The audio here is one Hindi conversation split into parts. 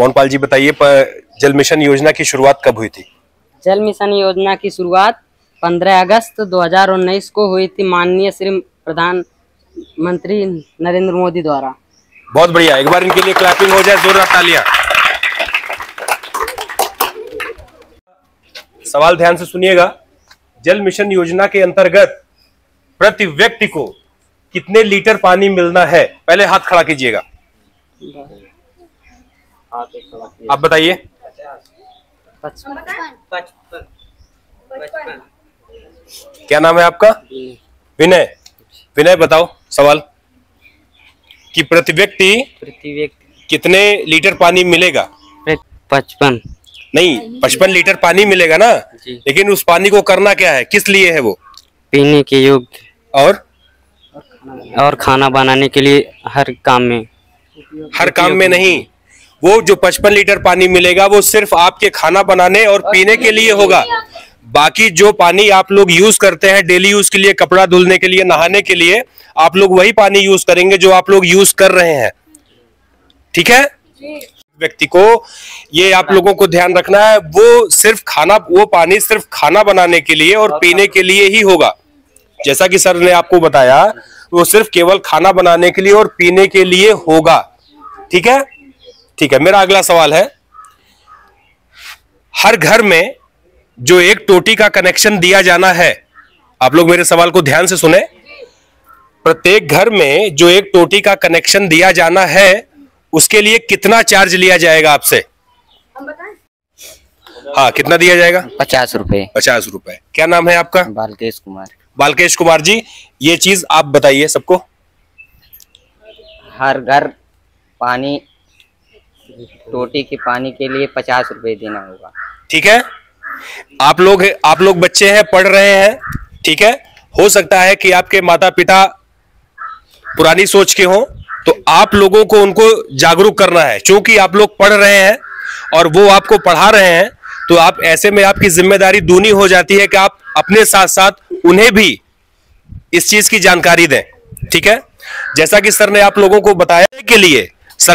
मोहनपाल जी बताइए, जल मिशन योजना की शुरुआत कब हुई थी? जल मिशन योजना की शुरुआत 15 अगस्त 2019 को हुई थी, माननीय श्री प्रधानमंत्री नरेंद्र मोदी द्वारा। बहुत बढ़िया, एक बार इनके लिए क्लैपिंग हो जाए, जोरदार तालियां। सवाल ध्यान से सुनिएगा। जल मिशन योजना के अंतर्गत प्रति व्यक्ति को कितने लीटर पानी मिलना है? पहले हाथ खड़ा कीजिएगा, आप बताइए। 55। क्या नाम है आपका? विनय। विनय बताओ सवाल कि प्रति व्यक्ति कितने लीटर पानी मिलेगा? 55 नहीं, 55 लीटर पानी मिलेगा ना, लेकिन उस पानी को करना क्या है, किस लिए है वो? पीने के योग्य और खाना बनाने के लिए, हर काम में नहीं। वो जो 55 लीटर पानी मिलेगा वो सिर्फ आपके खाना बनाने और पीने के लिए होगा। बाकी जो पानी आप लोग यूज करते हैं डेली यूज के लिए, कपड़ा धुलने के लिए, नहाने के लिए, आप लोग वही पानी यूज करेंगे जो आप लोग यूज कर रहे हैं। ठीक है? व्यक्ति को ये आप लोगों को ध्यान रखना है, वो पानी सिर्फ खाना बनाने के लिए और पीने के लिए ही होगा। जैसा कि सर ने आपको बताया, वो सिर्फ केवल खाना बनाने के लिए और पीने के लिए होगा। ठीक है? ठीक है, मेरा अगला सवाल है, हर घर में जो एक टोटी का कनेक्शन दिया जाना है, आप लोग मेरे सवाल को ध्यान से सुने। प्रत्येक घर में जो एक टोटी का कनेक्शन दिया जाना है, उसके लिए कितना चार्ज लिया जाएगा आपसे? हाँ, कितना दिया जाएगा? 50 रुपए। 50 रुपए। क्या नाम है आपका? बालकेश कुमार। बालकेश कुमार जी, ये चीज आप बताइए सबको। हर घर पानी, टोटी के पानी के लिए 50 रुपए देना होगा। ठीक है, आप लोग बच्चे हैं, पढ़ रहे हैं। ठीक है, हो सकता है कि आपके माता पिता पुरानी सोच के हों, तो आप लोगों को उनको जागरूक करना है। क्योंकि आप लोग पढ़ रहे हैं और वो आपको पढ़ा रहे हैं, तो आप ऐसे में आपकी जिम्मेदारी दूनी हो जाती है कि आप अपने साथ साथ उन्हें भी इस चीज की जानकारी दें। ठीक है, जैसा कि सर ने आप लोगों को बताया के लिए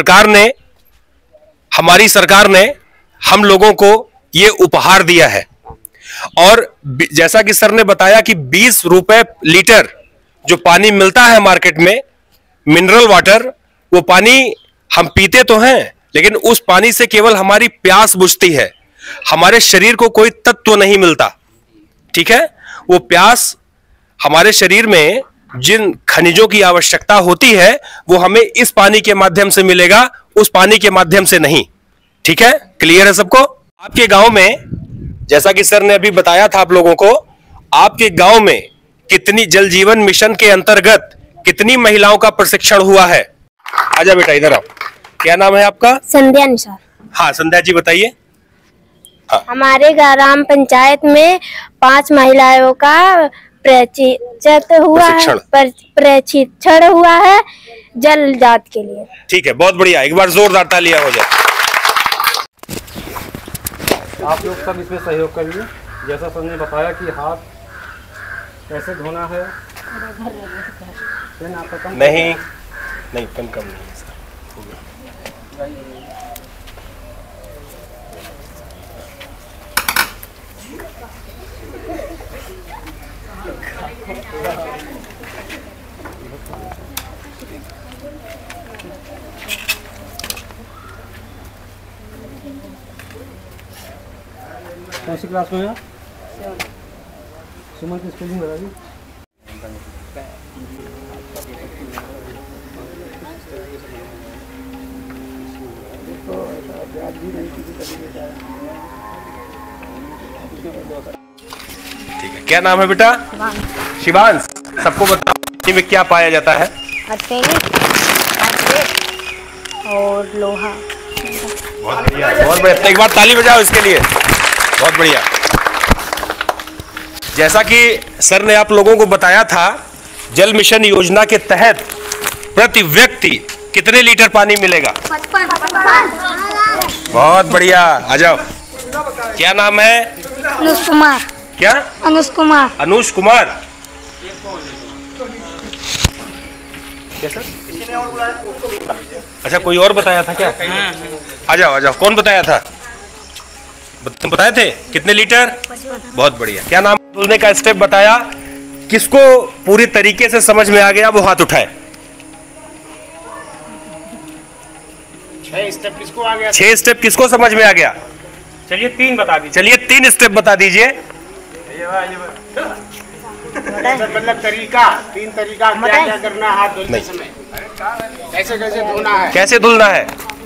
हमारी सरकार ने हम लोगों को ये उपहार दिया है। और जैसा कि सर ने बताया कि 20 रुपए लीटर जो पानी मिलता है मार्केट में, मिनरल वाटर, वो पानी हम पीते तो हैं, लेकिन उस पानी से केवल हमारी प्यास बुझती है, हमारे शरीर को कोई तत्व नहीं मिलता। ठीक है, वो प्यास हमारे शरीर में जिन खनिजों की आवश्यकता होती है, वो हमें इस पानी के माध्यम से मिलेगा, उस पानी के माध्यम से नहीं। ठीक है, क्लियर है सबको? आपके गांव में, जैसा कि सर ने अभी बताया था आप लोगों को, आपके गांव में कितनी जल जीवन मिशन के अंतर्गत कितनी महिलाओं का प्रशिक्षण हुआ है? आजा बेटा, इधर आओ। क्या नाम है आपका? संध्या निशार। हाँ, संध्या जी बताइए। हाँ। हमारे ग्राम पंचायत में 5 महिलाओं का प्रशिक्षण हुआ है जल जात के लिए। ठीक है, बहुत बढ़िया, एक बार जोरदार तालियां हो जाए। आप लोग सब इसमें सहयोग करिए। जैसा सर ने बताया कि हाथ कैसे धोना है। पेन आपका कम नहीं, पेन कम नहीं है सर। कौन सी क्लास में है? सुमन की स्पेलिंग बता दी। ठीक है, क्या नाम है बेटा? शिवांश। सबको बताओ पानी में क्या पाया जाता है? और लोहा। बहुत बढ़िया, बहुत बढ़िया, एक बार ताली बजाओ इसके लिए। बहुत बढ़िया। जैसा कि सर ने आप लोगों को बताया था, जल मिशन योजना के तहत प्रति व्यक्ति कितने लीटर पानी मिलेगा? 55। बहुत बढ़िया, आ जाओ। क्या नाम है? अनुष कुमार। क्या? अनुष कुमार। अनुष कुमार। क्या सर? अच्छा, कोई और बताया था क्या? आ जाओ आ जाओ, कौन बताया था? तुम बताए थे? कितने लीटर? बहुत बढ़िया। क्या नाम? धुलने का स्टेप बताया। किसको पूरी तरीके से समझ में आ गया वो हाथ उठाए। 6 स्टेप किसको आ गया? 6 स्टेप किसको समझ में आ गया? चलिए 3 बता दीजिए। चलिए 3 स्टेप बता दीजिए। मतलब तरीका, 3 तरीका क्या क्या करना है हाथ धुलते समय, कैसे कैसे धोना है, कैसे धुलना है?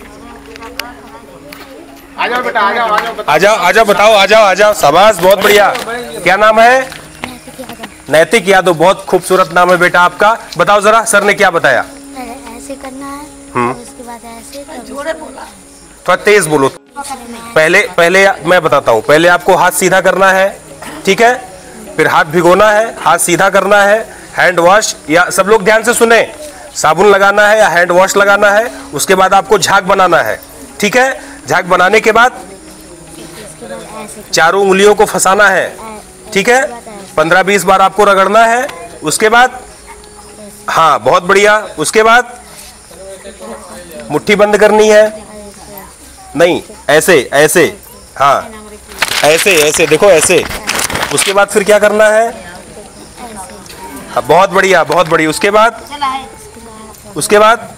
आ जाओ बेटा, आ जाओ आ जाओ आ जाओ आ जाओ, बताओ, आ जाओ आ जाओ। शाबाश, बहुत बढ़िया। क्या नाम है? नैतिक यादव। बहुत खूबसूरत नाम है बेटा आपका। बताओ जरा, सर ने क्या बताया? ऐसे करना है, उसके बाद ऐसे, थोड़ा तेज बोलो। पहले मैं बताता हूँ। पहले आपको हाथ सीधा करना है, ठीक है? फिर हाथ भिगोना है, हाथ सीधा करना है, हैंड वॉश, या सब लोग ध्यान से सुने, साबुन लगाना है या हैंड वॉश लगाना है। उसके बाद आपको झाग बनाना है, ठीक है? झाग बनाने के बाद चारों उंगलियों को फंसाना है, ठीक है? 15-20 बार आपको रगड़ना है। उसके बाद, हाँ बहुत बढ़िया। उसके बाद मुट्ठी बंद करनी है, नहीं ऐसे ऐसे, हाँ ऐसे ऐसे, देखो ऐसे। उसके बाद फिर क्या करना है? हाँ, बहुत बढ़िया बहुत बढ़िया। उसके बाद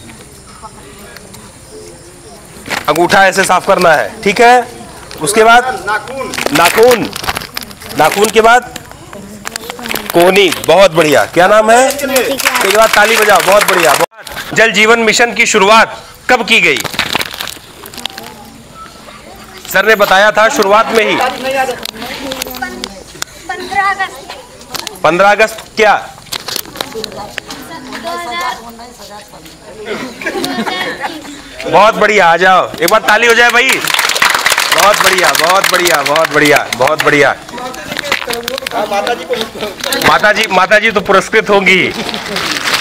अंगूठा ऐसे साफ करना है, ठीक है? उसके बाद नाखून, नाखून के बाद कोहनी। बहुत बढ़िया। क्या नाम है? एक बार ताली बजाओ, बहुत बढ़िया। जल जीवन मिशन की शुरुआत कब की गई? सर ने बताया था शुरुआत में ही। 15 अगस्त क्या? बहुत बढ़िया, आ जाओ, एक बार ताली हो जाए भाई। बहुत बढ़िया बहुत बढ़िया बहुत बढ़िया बहुत बढ़िया। माता जी तो पुरस्कृत होंगी।